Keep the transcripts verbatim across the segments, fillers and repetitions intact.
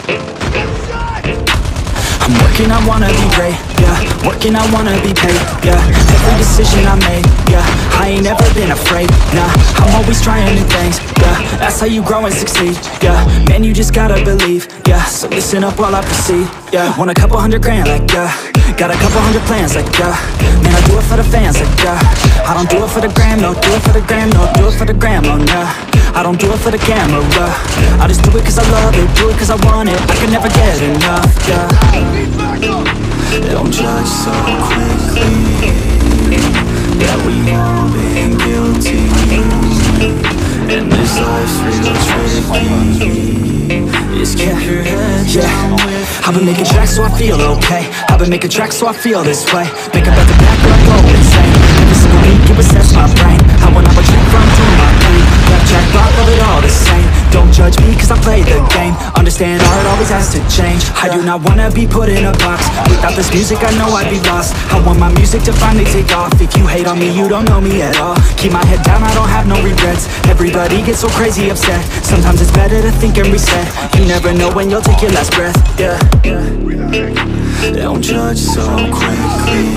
I'm working, I wanna be great, yeah. Working, I wanna be paid, yeah. Every decision I made, yeah. I ain't ever been afraid, nah. I'm always trying new things, yeah. That's how you grow and succeed, yeah. Man, you just gotta believe, yeah. So listen up while I proceed, yeah. Want a couple hundred grand, like, yeah. Got a couple hundred plans, like, yeah. Man, I do it for the fans, like, yeah. I don't do it for the gram, no. Do it for the gram, no. Do it for the gram, no, nah. I don't do it for the camera, I just do it cause I love it. Do it cause I want it, I can never get enough, yeah. Don't judge so quickly, yeah, we all been guilty, and this life's real tricky. Just keep your head down with me. I've been making tracks so I feel okay. I've been making tracks so I feel this way. Think about the back where I go insane. Every single week it resets my brain. I went up a track from through my pain. Left track, rock, love it all the same. Don't judge me cause I play the game. Understand art always has to change. I do not wanna be put in a box. Without this music I know I'd be lost. I want my music to finally take off. If you hate on me you don't know me at all. Keep my head down, I don't have no regrets. Everybody gets so crazy upset. Sometimes it's better to think and reset. You never know when you'll take your last breath, yeah, yeah. Don't judge so quickly,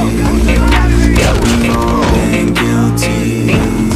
yeah, we all been guilty,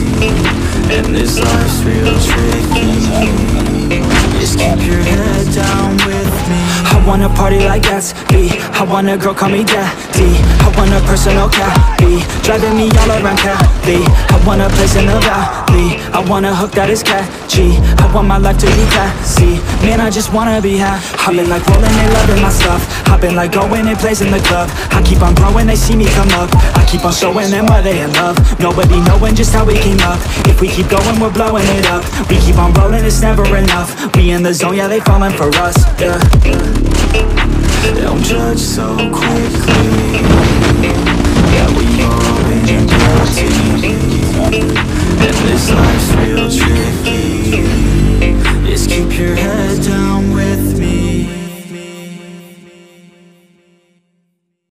and this life's real tricky. Just keep your head down with me. I wanna party like Gatsby. I want a girl call me daddy. I want a personal cabby, driving me all around Cali. I want a place in the valley. I want a hook that is catchy. I want my life to be classy. Man, I just wanna be happy. I've been like rolling, they loving my stuff. I've been like going and plays in the club. I keep on growing, they see me come up. I keep on showing them why they in love. Nobody knowing just how we came up. If we keep going, we're blowing it up. We keep on rolling, it's never enough. We in the zone, yeah, they falling for us, yeah. Don't judge so quickly, yeah, we all